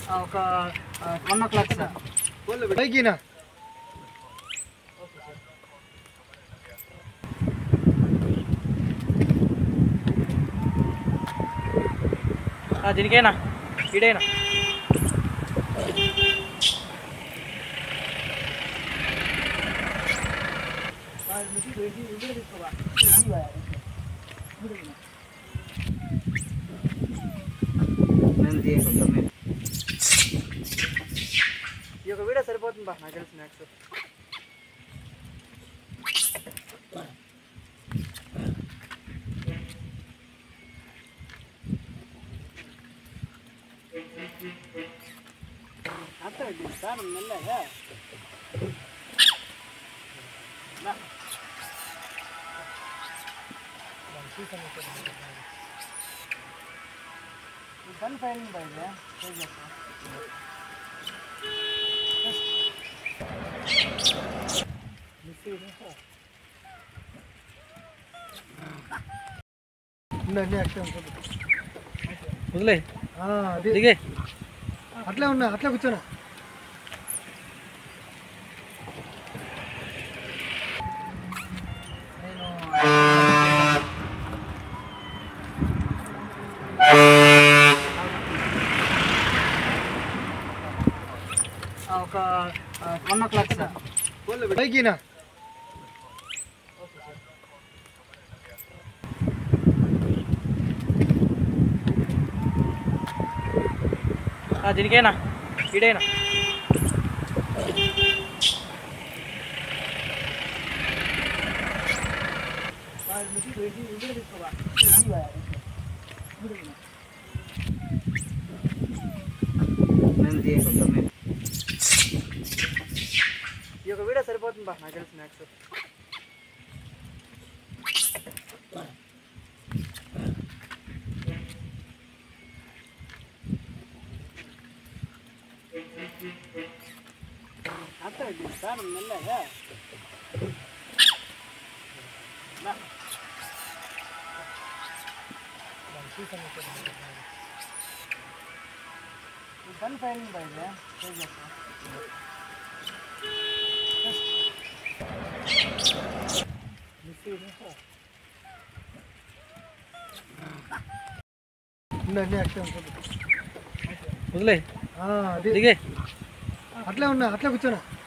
ఒక 1 o'clock sir. పైకినా దీనికేనా ఇడేనా ఈ ఒక వీడియో సరిపోతుంది బా నాకు తెలిసి మ్యాక్స్. సార్ మెల్లగా గన్ ఫైరింగ్ బయట వదిలే దిగే అట్లే ఉన్నా అట్లే కూర్చోనా ఒక 1 o'clock సార్. పైకినా దీనికేనా ఇడేనా ఈ ఒక వీడియో సరిపోతుంది బా నాకు తెలిసి మ్యాక్స్. సార్ మెల్లగా గన్ ఫైరింగ్ బయట అట్లే వదిలే దిగే అట్లే ఉన్నా అట్లే కూర్చోనా